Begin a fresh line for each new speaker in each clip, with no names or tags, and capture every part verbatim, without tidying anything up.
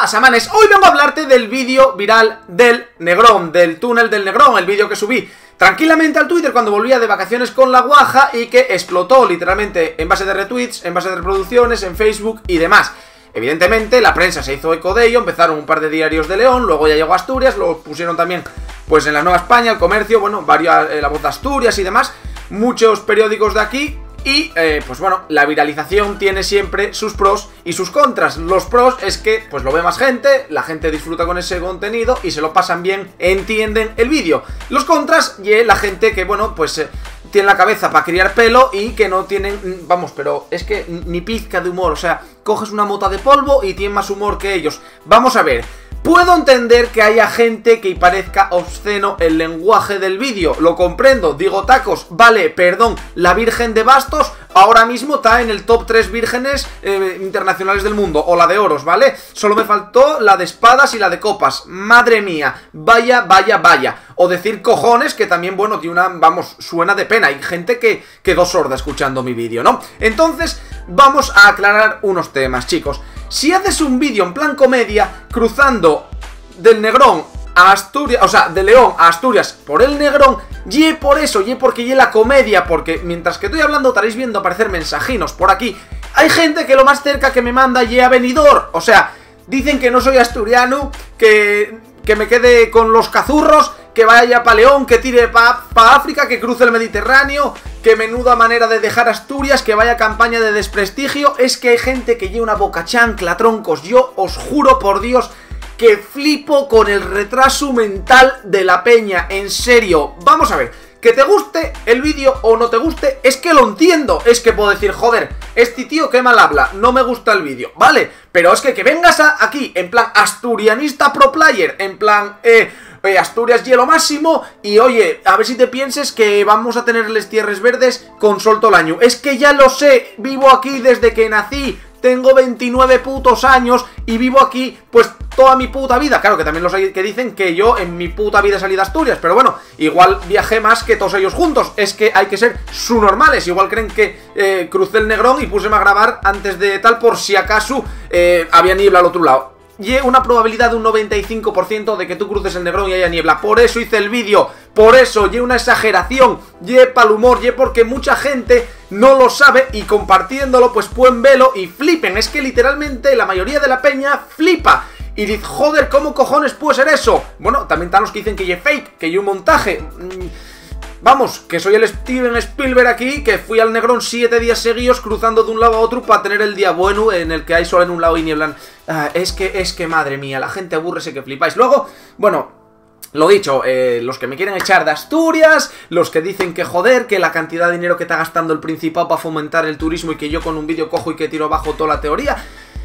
pasa, manes? Hoy vengo a hablarte del vídeo viral del Negrón, del túnel del Negrón, el vídeo que subí tranquilamente al Twitter cuando volvía de vacaciones con la guaja y que explotó literalmente en base de retweets, en base de reproducciones, en Facebook y demás. Evidentemente la prensa se hizo eco de ello, empezaron un par de diarios de León, luego ya llegó a Asturias, lo pusieron también pues en la Nueva España, El Comercio, bueno, varios, eh, La Voz de Asturias y demás, muchos periódicos de aquí. Y, eh, pues bueno, la viralización tiene siempre sus pros y sus contras. Los pros es que, pues lo ve más gente, la gente disfruta con ese contenido y se lo pasan bien, entienden el vídeo. Los contras, y la gente que, bueno, pues eh, tiene la cabeza para criar pelo y que no tienen, vamos, pero es que ni pizca de humor. O sea, coges una mota de polvo y tienen más humor que ellos. Vamos a ver. Puedo entender que haya gente que parezca obsceno el lenguaje del vídeo, lo comprendo, digo tacos, vale, perdón, la Virgen de Bastos ahora mismo está en el top tres vírgenes eh, internacionales del mundo, o la de oros, ¿vale? Solo me faltó la de espadas y la de copas, madre mía, vaya, vaya, vaya. O decir cojones, que también, bueno, tiene una, vamos, suena de pena, hay gente que quedó sorda escuchando mi vídeo, ¿no? Entonces, vamos a aclarar unos temas, chicos. Si haces un vídeo en plan comedia, cruzando del Negrón a Asturias, o sea, de León a Asturias por el Negrón, y por eso, y porque y la comedia, porque mientras que estoy hablando estaréis viendo aparecer mensajinos por aquí, hay gente que lo más cerca que me manda y a Benidorm, o sea, dicen que no soy asturiano, que, que me quede con los cazurros, que vaya pa' León, que tire pa', pa África, que cruce el Mediterráneo, que menuda manera de dejar Asturias, que vaya campaña de desprestigio. Es que hay gente que lleva una boca chancla, troncos. Yo os juro por Dios que flipo con el retraso mental de la peña, en serio. Vamos a ver, que te guste el vídeo o no te guste, es que lo entiendo. Es que puedo decir, joder, este tío qué mal habla, no me gusta el vídeo, vale. Pero es que que vengas a, aquí en plan asturianista pro player, en plan, eh... Asturias hielo máximo y oye, a ver si te pienses que vamos a tenerles tierras verdes con sol todo el año. Es que ya lo sé, vivo aquí desde que nací, tengo veintinueve putos años y vivo aquí pues toda mi puta vida. Claro que también los hay que dicen que yo en mi puta vida salí de Asturias, pero bueno, igual viajé más que todos ellos juntos. Es que hay que ser subnormales, igual creen que eh, crucé el Negrón y puse a grabar antes de tal por si acaso eh, había niebla al otro lado. Y una probabilidad de un noventa y cinco por ciento de que tú cruces el Negrón y haya niebla. Por eso hice el vídeo, por eso, y una exageración, y para el humor, y porque mucha gente no lo sabe y compartiéndolo pues pueden verlo y flipen. Es que literalmente la mayoría de la peña flipa y dice, joder, ¿cómo cojones puede ser eso? Bueno, también están los que dicen que es fake, que es un montaje. Vamos, que soy el Steven Spielberg aquí, que fui al Negrón siete días seguidos cruzando de un lado a otro para tener el día bueno en el que hay sol en un lado y nieblan. Ah, es que, es que madre mía, la gente aburre, que flipáis. Luego, bueno, lo dicho, eh, los que me quieren echar de Asturias, los que dicen que joder, que la cantidad de dinero que está gastando el Principado para fomentar el turismo y que yo con un vídeo cojo y que tiro abajo toda la teoría.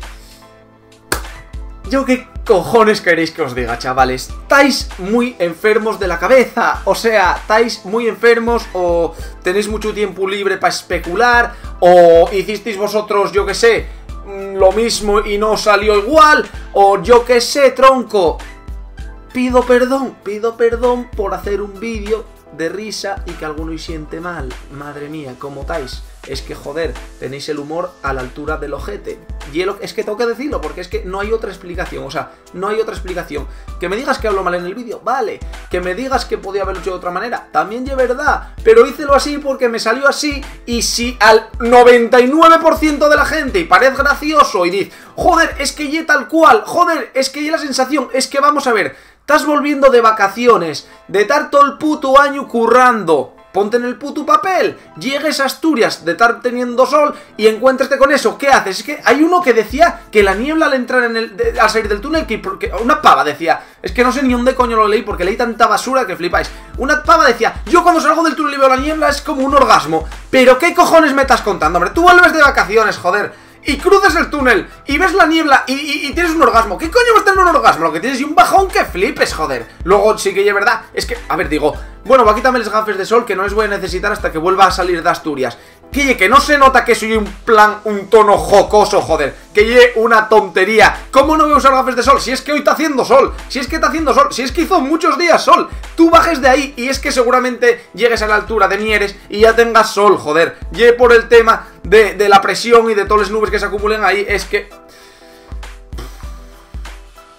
Yo qué cojones queréis que os diga, chavales. Estáis muy enfermos de la cabeza. O sea, estáis muy enfermos o tenéis mucho tiempo libre para especular, o hicisteis vosotros, yo qué sé, lo mismo y no salió igual, o yo qué sé, tronco. Pido perdón, pido perdón por hacer un vídeo de risa y que alguno y siente mal. Madre mía, ¿cómo estáis? Es que joder, tenéis el humor a la altura del ojete. Y es que tengo que decirlo, porque es que no hay otra explicación. O sea, no hay otra explicación. Que me digas que hablo mal en el vídeo, vale. Que me digas que podía haberlo hecho de otra manera, también es verdad. Pero hícelo así porque me salió así. Y si al noventa y nueve por ciento de la gente y parece gracioso y dice, joder, es que ye tal cual, joder, es que ye la sensación, es que vamos a ver, estás volviendo de vacaciones, de estar todo el puto año currando. Ponte en el puto papel, llegues a Asturias de estar teniendo sol y encuéntrate con eso. ¿Qué haces? Es que hay uno que decía que la niebla al entrar en el, de, al salir del túnel, que, que una pava decía, es que no sé ni dónde coño lo leí porque leí tanta basura que flipáis. Una pava decía, yo cuando salgo del túnel y veo la niebla es como un orgasmo. Pero ¿qué cojones me estás contando, hombre? Tú vuelves de vacaciones, joder, y cruzas el túnel y ves la niebla y, y, y tienes un orgasmo. ¿Qué coño vas a tener un orgasmo? Lo que tienes es un bajón que flipes, joder. Luego sí que es verdad, es que, a ver, digo, bueno, va a quitarme las gafas de sol que no les voy a necesitar hasta que vuelva a salir de Asturias. Que, que no se nota que soy un plan, un tono jocoso, joder. Que lleve una tontería. ¿Cómo no voy a usar gafas de sol? Si es que hoy está haciendo sol. Si es que está haciendo sol. Si es que hizo muchos días sol. Tú bajes de ahí y es que seguramente llegues a la altura de Mieres y ya tengas sol, joder. Lleve por el tema de, de la presión y de todas las nubes que se acumulen ahí. Es que...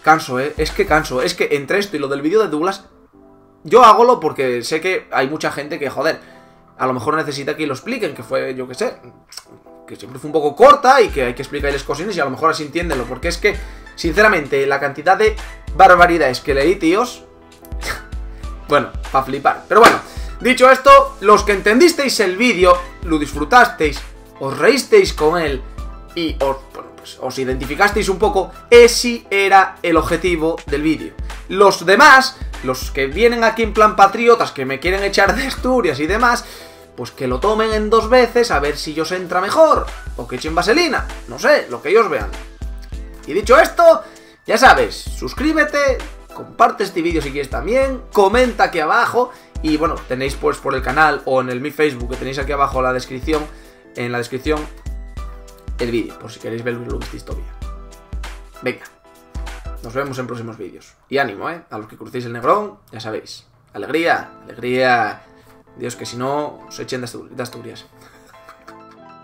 canso, eh, es que canso, es que entre esto y lo del vídeo de Douglas, yo hágolo porque sé que hay mucha gente que, joder, a lo mejor necesita que lo expliquen, que fue, yo qué sé, que siempre fue un poco corta y que hay que explicarles cosines y a lo mejor así entiéndelo, porque es que, sinceramente, la cantidad de barbaridades que leí, tíos, bueno, para flipar. Pero bueno, dicho esto, los que entendisteis el vídeo, lo disfrutasteis, os reísteis con él y os, bueno, pues, os identificasteis un poco, ese era el objetivo del vídeo. Los demás, los que vienen aquí en plan patriotas, que me quieren echar de Asturias y demás, pues que lo tomen en dos veces a ver si os entra mejor, o que echen vaselina, no sé, lo que ellos vean. Y dicho esto, ya sabes, suscríbete, comparte este vídeo si quieres también, comenta aquí abajo, y bueno, tenéis pues por el canal o en el mi Facebook, que tenéis aquí abajo la descripción, en la descripción, el vídeo, por si queréis ver lo visteis todavía. Venga, nos vemos en próximos vídeos. Y ánimo, eh, a los que crucéis el Negrón, ya sabéis, alegría, alegría, Dios, que si no os echen de Asturias.